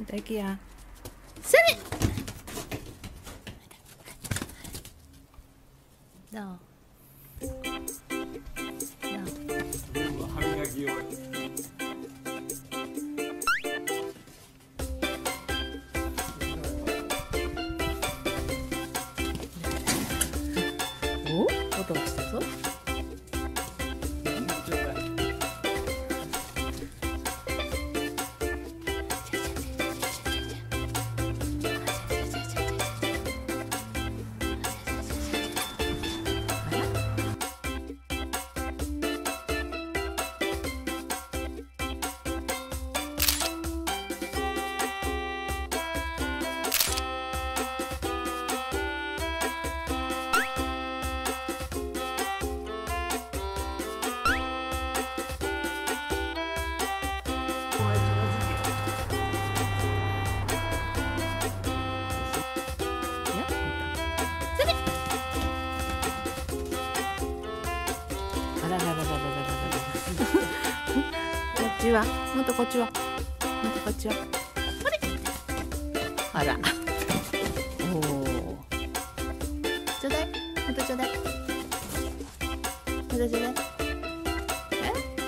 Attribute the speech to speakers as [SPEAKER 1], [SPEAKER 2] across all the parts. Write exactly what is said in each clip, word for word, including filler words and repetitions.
[SPEAKER 1] また行きや。それ。どう。どう。
[SPEAKER 2] 歯磨きを。
[SPEAKER 1] お、音がしたぞ。あららららららららこっちは、もっとこっちは、もっとこっちは。あれ。あら。おお。ちょうだい、もっとちょうだい。もっとちょうだい。え？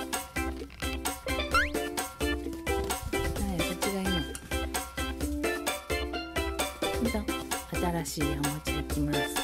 [SPEAKER 1] はい、そっちがいいの。ほんと、新しいおもちゃいきます。